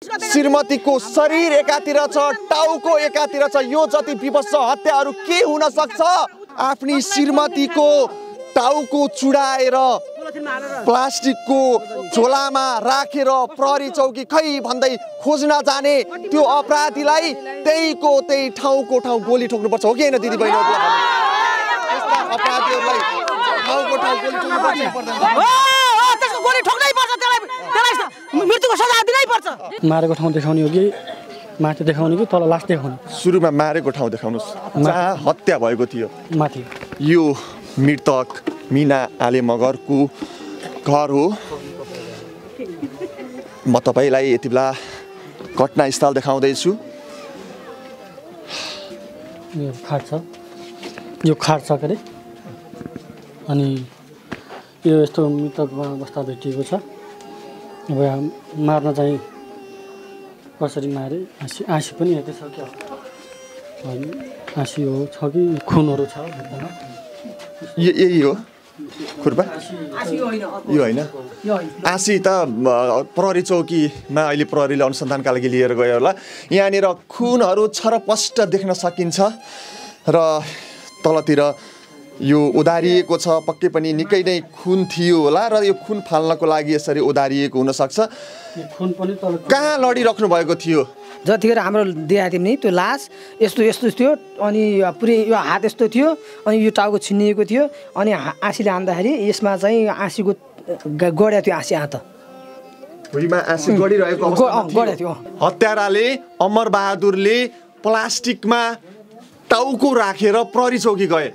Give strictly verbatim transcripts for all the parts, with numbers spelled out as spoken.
श्रीमतीको शरीर एकातिर छ, टाउको एकातिर छ। यो जति विभत्स हत्याहरू के हुन सक्छ? आफ्नी श्रीमतीको टाउको चुडाएर प्लास्टिकको झोलामा राखेर प्रहरी चौकी खै भन्दै खोज्न जाने त्यो अपराधीलाई त्यहीको त्यही ठाउँको ठाउँ गोली ठोक्नुपर्छ, हो कि होइन दिदी बहिनीहरू? यस्ता अपराधीहरूलाई ठाउँको ठाउँ गोली ठोक्नुपर्छ पर्दैन? त्यसको गोली ठोक्नै पर्छ, त्यसलाई त्यसलाई मृत्युको सजाय दिनै पर्छ। मारेको ठाउँ देखाउने हो कि माथि देखाउने कि तल लास्ट देखाउने? सुरुमा मारेको ठाउँ देखाउनुहोस् जहाँ हत्या भएको थियो। माथि यो मृतक मिना आले मगरको घर हो। म तपाईँलाई यति बेला घटनास्थल देखाउँदैछु। यो खाट छ, यो खाट छ के अरे। अनि यो यस्तो मृतक अवस्था भेटिएको छ। अब मार्न चाहिँ कसरी मारे? आँसी आँसी पनि हेर्दै छ क्या? होइन, आँसी हो छ कि खुनहरू छ भित्तामा? यही हो खुर्पा? यो होइन, आँसी त प्रहरी चौकीमा अहिले प्रहरीले अनुसन्धानका लागि लिएर गयो होला। यहाँनिर खुनहरू छरपष्ट देख्न सकिन्छ र तलतिर यो ओदारिएको छ। पक्कै पनि निकै नै खुन थियो होला र यो खुन फाल्नको लागि यसरी ओदारिएको हुनसक्छ। कहाँ लडिराख्नु भएको थियो? जतिखेर हाम्रो देखाएको थियो नि त्यो लास यस्तो यस्तो थियो, अनि पुरै यो हात यस्तो थियो, अनि यो टाउको छिनिएको थियो, अनि आँसीले हान्दाखेरि यसमा चाहिँ आँसीको गड्या थियो। आँसी हात भुइँमा आँसी गडिरहेको गड्या थियो। हत्याराले अमर बहादुरले प्लास्टिकमा टाउको राखेर प्रहरी चौकी गए।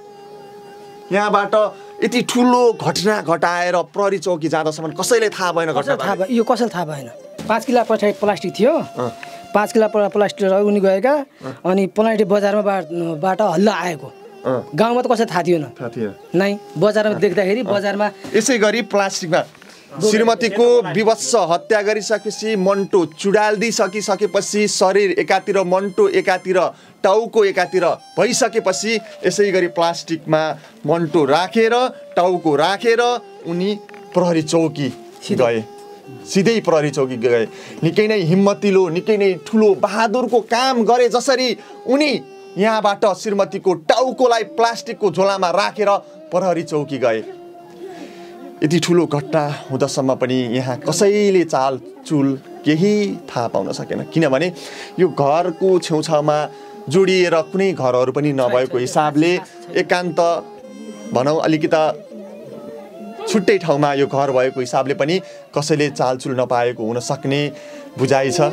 यहाँबाट यति ठुलो घटना घटाएर प्रहरी चौकी जाँदासम्म कसैले थाहा भएन? घटना थाहा भयो, यो कसैले थाहा भएन। पाँच किलो पछि प्लास्टिक थियो, पाँच किलो प्लास्टिक उनी गएका, अनि पलाइटे बजारमा बाट हल्ला आएको। गाउँमा त कसैलाई थाहा थिएन नै। बजारमा देख्दाखेरि बजारमा यसै गरी प्लास्टिकमा श्रीमतीको विवत्स हत्या गरिसकेपछि मन्टो चुडाल्दिसकिसकेपछि शरीर एकातिर मन्टो एकातिर टाउको एकातिर भइसकेपछि यसै गरी प्लास्टिकमा मन्टो राखेर टाउको राखेर उनी प्रहरी चौकी गए। सिधै प्रहरी चौकी गए। निकै नै हिम्मतिलो, निकै नै ठुलो बहादुरको काम गरे। जसरी उनी यहाँबाट श्रीमतीको टाउकोलाई प्लास्टिकको झोलामा राखेर प्रहरी चौकी गए। यति ठुलो घटना हुँदासम्म पनि यहाँ कसैले चालचुल केही थाहा पाउन सकेन, किनभने यो घरको छेउछाउमा जोडिएर कुनै घरहरू पनि नभएको हिसाबले एकान्त भनौँ अलिकता छुट्टै ठाउँमा यो घर भएको हिसाबले पनि कसैले चालचुल नपाएको हुन सक्ने बुझाइ छ।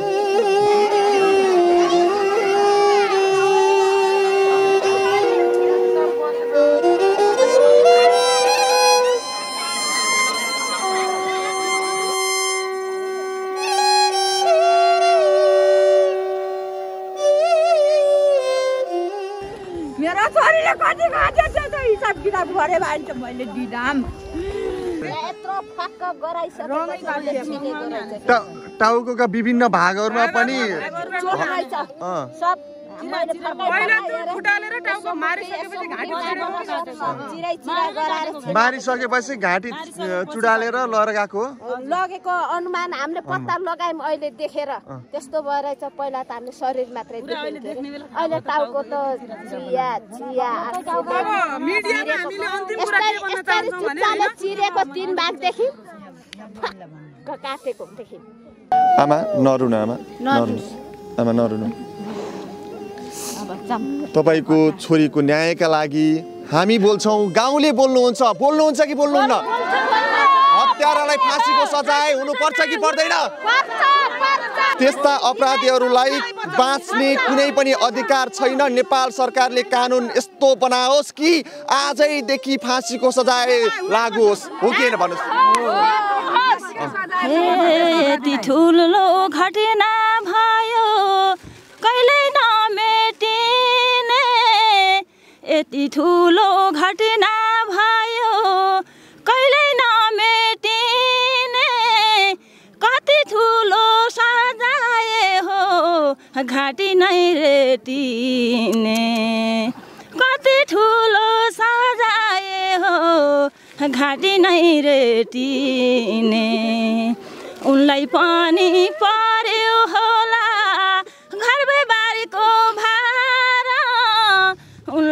मेरा छोरीले कति खान्छ त्यो हिसाब किताब गरे भने त मैले दिदाम। यत्रो फक्क गराइसके टाउकोका विभिन्न भागहरूमा पनि सब मैले पहिला फुटालेर टाउको मारिसकेपछि घाँटी मारिसकेपछि घाँटी चुडालेर लगेको लगेको अनुमान हामीले पत्ता लगायौँ। अहिले देखेर त्यस्तो भएर चाहिँ पहिला त हामीले शरीर मात्रै देख्थ्यौँ, अहिले टाउको त चिया चिया चिरेको तीन भागदेखि काटेको देख्यौँ। आमा नरुनु, आमा नरुनु, आमा नरुनु। तपाईको छोरीको न्यायका लागि हामी बोल्छौँ, गाउँले बोल्नुहुन्छ, बोल्नुहुन्छ कि बोल्नुहुन्न? हत्यारालाई फाँसीको सजाय हुनुपर्छ कि पर्दैन? त्यस्ता अपराधीहरूलाई बाँच्ने कुनै पनि अधिकार छैन। नेपाल सरकारले कानुन यस्तो बनाओस् कि आजैदेखि फाँसीको सजाय लागू होस्, हो कि होइन भन्नुहोस्? यति ठुलो घटना भयो कहिल्यै नमेटिने, यति ठुलो घटना भयो कहिल्यै नमेटिने, कति ठुलो सजाय हो घाँटी नै रेटिने, कति ठुलो सजाय हो घाँटी नै रेटिने। उनलाई पनि पर्यो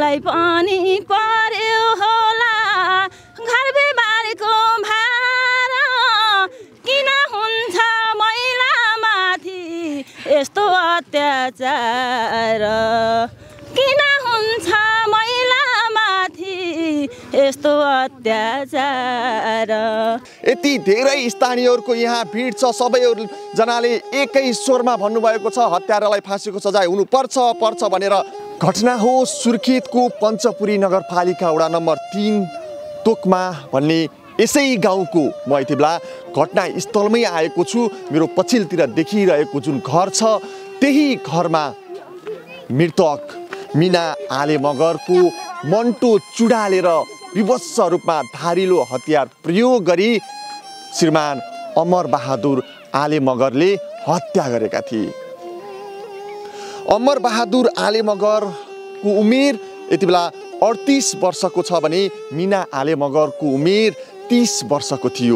मलाई पनि पर्यो होला घर बेमारको भार किन हुन्छ महिलामाथि यस्तो अत्याचार किन हुन्छ महिलामाथि यस्तो अत्याचार। यति धेरै स्थानीयहरूको यहाँ भिड छ। सबैहरू जनाले एकै स्वरमा भन्नुभएको छ हत्यारालाई फाँसीको सजाय हुनुपर्छ पर्छ भनेर। घटना हो सुर्खेतको पञ्चपुरी नगरपालिका वडा नम्बर तीन तोकमा भन्ने यसै गाउँको। म यति बेला घटनास्थलमै आएको छु। मेरो पछिल्लोतिर देखिरहेको जुन घर छ त्यही घरमा मृतक मिना आले मगरको मन्टो चुडालेर विवश रूपमा धारिलो हतियार प्रयोग गरी श्रीमान अमर बहादुर आले मगरले हत्या गरेका थिए। अमर बहादुर आले मगरको उमेर यति बेला अडतिस वर्षको छ भने मिना आले मगरको उमेर तीस वर्षको थियो।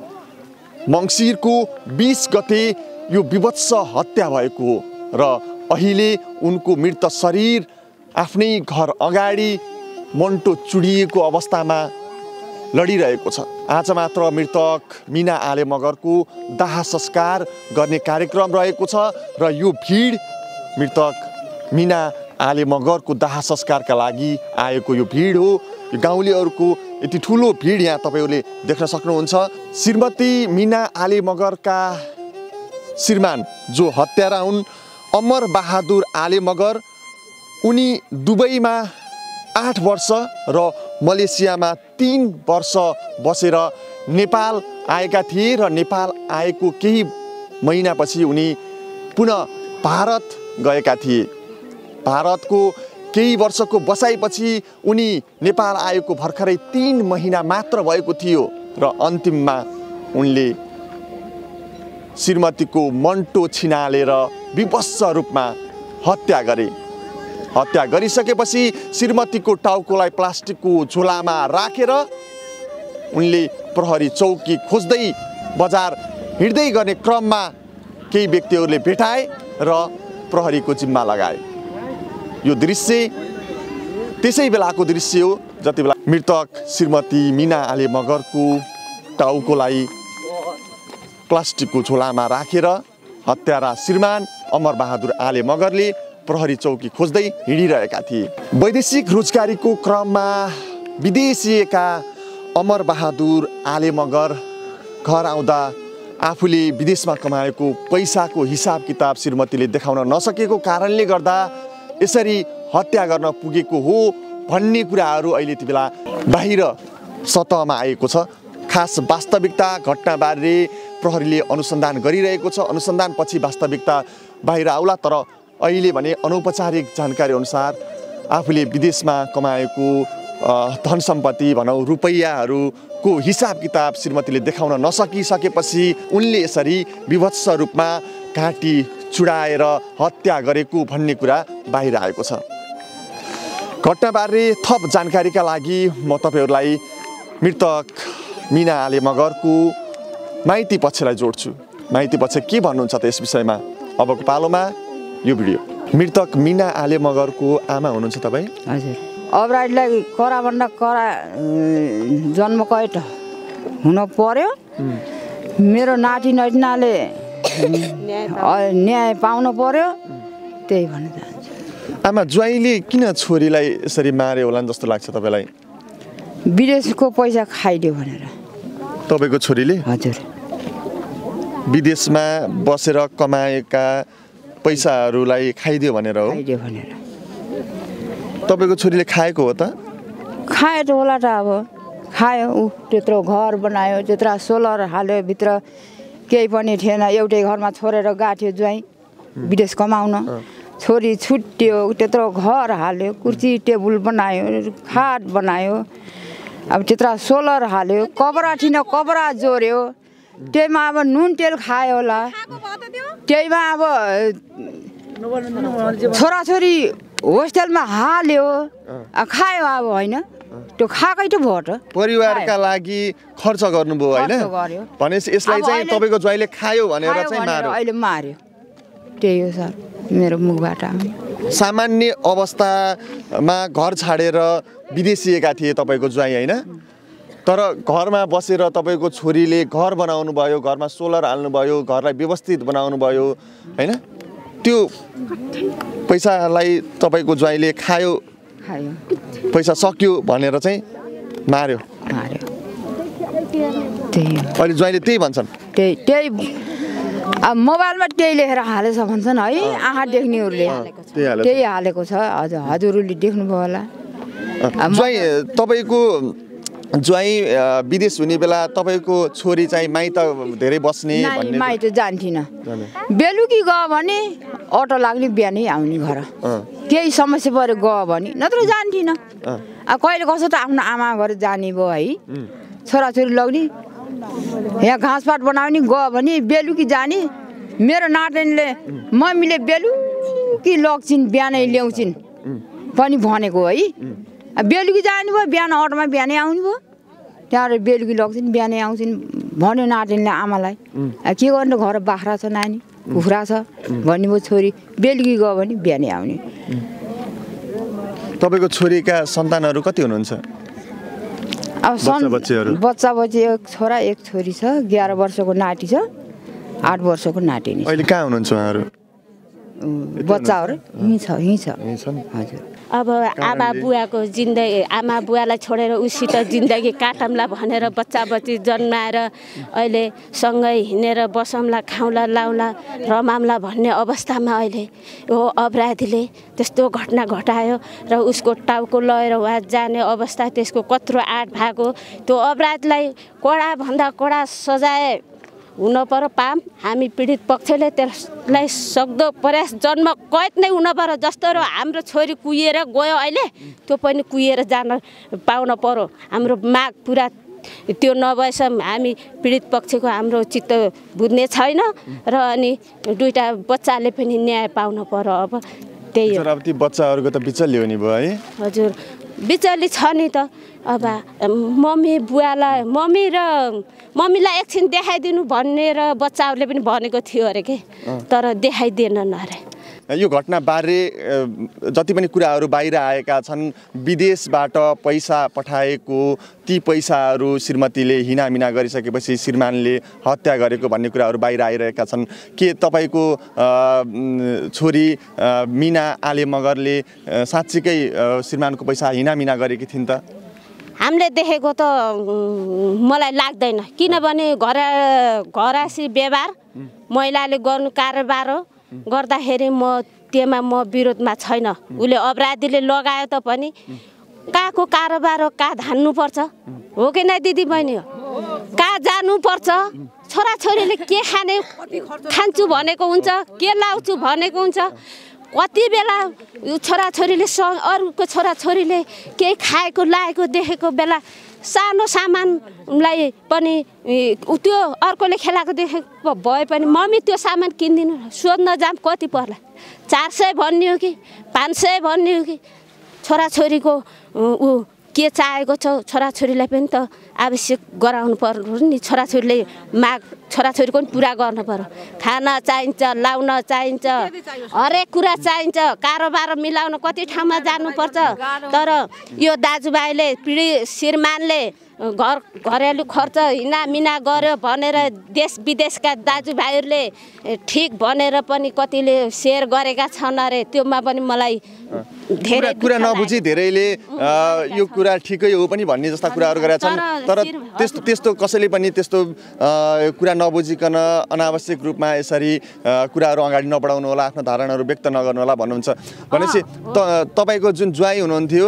मङ्सिरको बीस गते यो विभत्स हत्या भएको हो र अहिले उनको मृत शरीर आफ्नै घर अगाडि मन्टो चुडिएको अवस्थामा लडिरहेको छ। आज मात्र मृतक मिना आले मगरको दाह संस्कार गर्ने कार्यक्रम रहेको छ र यो भिड मृतक मिना आले मगरको दाह संस्कारका लागि आएको यो भिड हो। यो गाउँलेहरूको यति ठुलो भिड यहाँ तपाईँहरूले देख्न सक्नुहुन्छ। श्रीमती मिना आले मगरका श्रीमान जो हत्यारा हुन् अमर बहादुर आले मगर, उनी दुबईमा आठ वर्ष र मलेसियामा तीन वर्ष बसेर नेपाल आएका थिए र नेपाल आएको केही महिनापछि उनी पुनः भारत गएका थिए। भारतको केही वर्षको बसाइपछि उनी नेपाल आएको भर्खरै तीन महिना मात्र भएको थियो र अन्तिममा उनले श्रीमतीको मन्टो छिनालेर विवश रूपमा हत्या गरे। हत्या गरिसकेपछि श्रीमतीको टाउकोलाई प्लास्टिकको झोलामा राखेर उनले प्रहरी चौकी खोज्दै बजार हिँड्दै गर्ने क्रममा केही व्यक्तिहरूले भेटाए र प्रहरीको जिम्मा लगाए। यो दृश्य त्यसै बेलाको दृश्य हो जति बेला मृतक श्रीमती मिना आले मगरको टाउकोलाई प्लास्टिकको झोलामा राखेर हत्यारा श्रीमान अमर बहादुर आले मगरले प्रहरी चौकी खोज्दै हिँडिरहेका थिए। वैदेशिक रोजगारीको क्रममा विदेशिएका अमर बहादुर आले मगर घर आउँदा आफूले विदेशमा कमाएको पैसाको हिसाब किताब श्रीमतीले देखाउन नसकेको कारणले गर्दा यसरी हत्या गर्न पुगेको हो भन्ने कुराहरू अहिले यति बेला बाहिर सतहमा आएको छ। खास वास्तविकता घटनाबारे प्रहरीले अनुसन्धान गरिरहेको छ। अनुसन्धानपछि वास्तविकता बाहिर आउला, तर अहिले भने अनौपचारिक जानकारी अनुसार आफूले विदेशमा कमाएको धन सम्पत्ति भनौँ रुपैयाँहरूको हिसाब किताब श्रीमतीले देखाउन नसकिसकेपछि उनले यसरी विभत्स रूपमा घाँटी चुडाएर हत्या गरेको भन्ने कुरा बाहिर आएको छ। घटनाबारे थप जानकारीका लागि म तपाईँहरूलाई मृतक मिना आले मगरको माइती पक्षलाई जोड्छु। माइती पक्ष के भन्नुहुन्छ त यस विषयमा अबको पालोमा यो भिडियो। मृतक मिना आले मगरको आमा हुनुहुन्छ तपाईँ? हजुर। अबराइडलाई कराभन्दा करा जन्म कैद हुन पर्यो। मेरो नाति नैतिनाले न्याय पाउनु पर्यो, त्यही भन्न चाहन्छु। आमा, ज्वाइँले किन छोरीलाई यसरी मार्यो होला जस्तो लाग्छ तपाईँलाई? विदेशको पैसा खाइदियो भनेर। तपाईँको छोरीले? हजुर। विदेशमा बसेर कमाएका पैसाहरूलाई खाइदियो भनेर हो? खाइदियो भनेर। तपाईँको छोरीले खाएको हो त? खायो त होला त, अब खायो। ऊ त्यत्रो घर बनायो, त्यत्रो सोलर हाल्यो, भित्र केही पनि थिएन। एउटै घरमा छोडेर गाँठ्यो ज्वाइँ विदेश कमाउन। छोरी छुट्यो, त्यत्रो घर हाल्यो, कुर्सी टेबुल बनायो, खाट बनायो, अब त्यत्रो सोलर हाल्यो, कपडा थिएन कपडा जोड्यो, त्यहीमा अब नुन तेल खायो होला। त्यहीमा अब छोराछोरी होस्टेलमा हाल्यो, खायो अब होइन, त्यो खाएकै त भयो त। परिवारका लागि खर्च गर्नुभयो होइन? भनेपछि यसलाई चाहिँ तपाईँको ज्वाइँले खायो भनेर चाहिँ मार्यो। अहिले मार्यो, त्यही हो सर मेरो मुखबाट। सामान्य अवस्थामा घर छाडेर विदेशिएका थिए तपाईँको ज्वाइँ होइन, तर घरमा बसेर तपाईँको छोरीले घर बनाउनु भयो, घरमा सोलर हाल्नुभयो, घरलाई व्यवस्थित बनाउनु भयो होइन, त्यो पैसालाई तपाईँको ज्वाइँले खायो, खायो पैसा सक्यो भनेर चाहिँ मार्यो मार्यो त्यही हो। अहिले ज्वाइँले त्यही भन्छन्, त्यही त्यही अब मोबाइलमा त्यही लेखेर हालेछ भन्छन् है, आँखा देख्नेहरूले त्यही हालेको छ। हजुर हजुरहरूले देख्नुभयो होला। ज्वाइँ तपाईँको ज्वाइँ विदेश हुने बेला तपाईँको छोरी चाहिँ माइत धेरै बस्ने भन्ने? माइत जान्थिनँ, बेलुकी गयो भने अटो लाग्ने बिहानै आउने घर, केही समस्या पऱ्यो गयो भने, नत्र जान्थिनँ। अब कहिले कसो त आफ्नो आमा घर जाने भयो है, छोराछोरी लग्ने यहाँ घाँसपात बनाउने गयो भने बेलुकी जाने। मेरो नातिनीले मम्मीले बेलुकी लग्छिन् बिहानै ल्याउँछिन् पनि भनेको है। बेलुकी जाने भयो, बिहान अटोमा बिहानै आउने भयो, त्यहाँबाट बेलुकी लग्छिन् बिहानै आउँछिन् भन्यो नातिनीले आमालाई। के गर्नु घर बाख्रा छ, नानी कुखुरा छ भन्ने भयो, छोरी बेलुकी गयो भने बिहानै आउने। तपाईँको छोरीका सन्तानहरू कति हुनुहुन्छ? अब बच्चा बच्ची एक छोरा एक छोरी छ, एघार वर्षको नाति छ, आठ वर्षको नातिनी। अहिले कहाँ हुनुहुन्छ उहाँहरू? बच्चाहरू यहीँ छ यहीँ छ हजुर। अब आमा बुवाको जिन्दगी, आमा बुवालाई छोडेर उसित जिन्दगी काटौँला भनेर बच्चा बच्ची जन्माएर अहिले सँगै हिँडेर बसौँला, खाउँला, लाउँला, रमाउँला भन्ने अवस्थामा अहिले हो अपराधीले त्यस्तो घटना घटायो र उसको टाउको लगेर वहाँ जाने अवस्था, त्यसको कत्रो आँट भएको, त्यो अपराधलाई कडाभन्दा कडा सजाय हुन पर्यो। पाम हामी पीडित पक्षले त्यसलाई सक्दो प्रयास जन्म कैद नै हुन पर्यो। जस्तो र हाम्रो छोरी कुहिएर गयो अहिले, त्यो पनि कुहिएर जान पाउन पर्यो। हाम्रो माग पुरा त्यो नभएसम्म हामी पीडित पक्षको हाम्रो चित्त बुझ्ने छैन र अनि दुईटा बच्चाले पनि न्याय पाउन पर्यो। अब त्यही हो। अब ती बच्चाहरूको त बिचल्ली हो नि भयो है? हजुर बिचल्ली छ नि त। अब मम्मी बुवालाई मम्मी र मम्मीलाई एकछिन देखाइदिनु भनेर बच्चाहरूले पनि भनेको थियो अरे के, तर देखाइदिएनन् अरे। यो घटना बारे जति पनि कुराहरू बाहिर आएका छन्, विदेशबाट पैसा पठाएको ती पैसाहरू श्रीमतीले हिनामिना गरिसकेपछि श्रीमानले हत्या गरेको भन्ने कुराहरू बाहिर आइरहेका छन्। के तपाईँको छोरी मिना आले मगरले साँच्चीकै श्रीमानको पैसा हिनामिना गरेकी थिइन् त? हामीले देखेको त मलाई लाग्दैन, किनभने घर घरासी व्यवहार महिलाले गर्नु कारोबार हो, गर्दाखेरि म त्यसमा म विरोधमा छैन। उसले अपराधीले लगायो त पनि कहाँको कारोबार हो, कहाँ धान्नुपर्छ हो कि नै दिदी बहिनी हो, कहाँ जानुपर्छ। छोराछोरीले के खाने खान्छु भनेको हुन्छ, के लाउँछु भनेको हुन्छ। कति बेला छोराछोरीले अरूको छोराछोरीले केही खाएको लागेको देखेको बेला सानो सामानलाई पनि त्यो अर्कोले खेलाएको देखेको भए पनि मम्मी त्यो सामान किनिदिनु, सोध्न जाम कति पर्ला, चार सय भन्ने हो कि पाँच सय भन्ने हो कि। छोराछोरीको ऊ के चाहेको छ छोराछोरीलाई पनि त आवश्यक गराउनु पर्यो नि। छोराछोरीले माग छोराछोरीको पनि पुरा गर्नु पर्यो। खान चाहिन्छ, लाउन चाहिन्छ, हरेक कुरा चाहिन्छ, कारोबार मिलाउन कति ठाउँमा जानुपर्छ। तर यो दाजुभाइले पीडित श्रीमानले घर घरेलु खर्च हिनामिना गर्यो भनेर देश विदेशका दाजुभाइहरूले ठिक भनेर पनि कतिले सेयर गरेका छन् अरे। त्योमा पनि मलाई धेरै कुरा नबुझी धेरैले यो कुरा ठिकै हो पनि भन्ने जस्ता कुराहरू गरेका छन्। तर त्यस्तो त्यस्तो कसैले पनि त्यस्तो कुरा नबुझिकन अनावश्यक रूपमा यसरी कुराहरू अगाडि नबढाउनु होला, आफ्नो धारणाहरू व्यक्त नगर्नु होला भन्नुहुन्छ। भनेपछि तपाईँको जुन ज्वाइँ हुनुहुन्थ्यो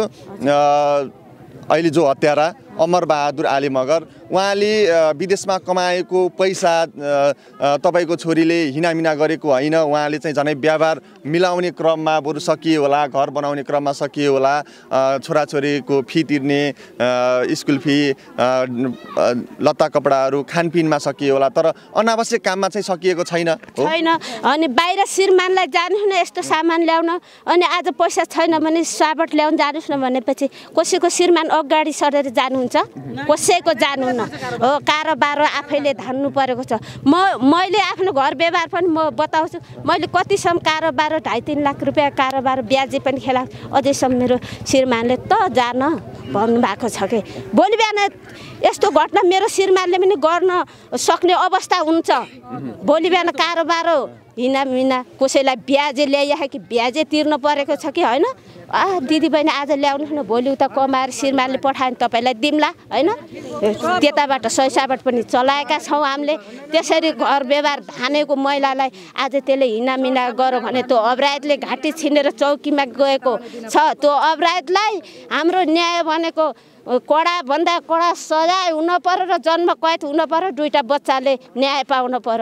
अहिले जो हत्यारा अमर बहादुर आले मगर, उहाँले विदेशमा कमाएको पैसा तपाईँको छोरीले हिनामिना गरेको होइन, उहाँले चाहिँ झनै व्यवहार मिलाउने क्रममा बरु सकिए होला, घर बनाउने क्रममा सकिए होला, छोराछोरीको फी तिर्ने स्कुल फी, लत्ता कपडाहरू खानपिनमा सकिए होला, तर अनावश्यक काममा चाहिँ सकिएको छैन छैन। अनि बाहिर श्रीमानलाई जानुहोस् न यस्तो सामान ल्याउन, अनि आज पैसा छैन भने साबट ल्याउन जानुहोस् न भनेपछि कसैको श्रीमान अगाडि सरेर जानुहुन्छ, कसैको जानुहुन्न। हो कारोबार आफैले धान्नु परेको छ। म मैले आफ्नो घर व्यवहार पनि म बताउँछु। मैले कतिसम्म कारोबार ढाई तिन लाख रुपियाँ कारोबार ब्याजी पनि खेला अझैसम्म मेरो श्रीमानले त जान भन्नुभएको छ कि भोलि बिहान यस्तो घटना मेरो श्रीमानले पनि गर्न सक्ने अवस्था हुन्छ। भोलि बिहान कारोबार हिना मिना कसैलाई ब्याजे ल्याइया कि ब्याजे तिर्नु परेको छ कि होइन आ दिदी बहिनी आज ल्याउनुहोस् न भोलि उता कमाएर श्रीमानले पठायो तपाईँलाई दिम्ला होइन त्यताबाट सैसाबाट पनि चलाएका छौँ हामीले। त्यसरी घर व्यवहार धानेको महिलालाई आज त्यसले हिनामिना गर्यो भने त्यो अपराधले घाँटी छिनेर चौकीमा गएको छ। त्यो अपराधलाई हाम्रो न्याय भनेको कडा भन्दा कडा सजाय हुन पर्यो र जन्म कैद हुन पर्यो। दुईटा बच्चाले न्याय पाउन पर्यो।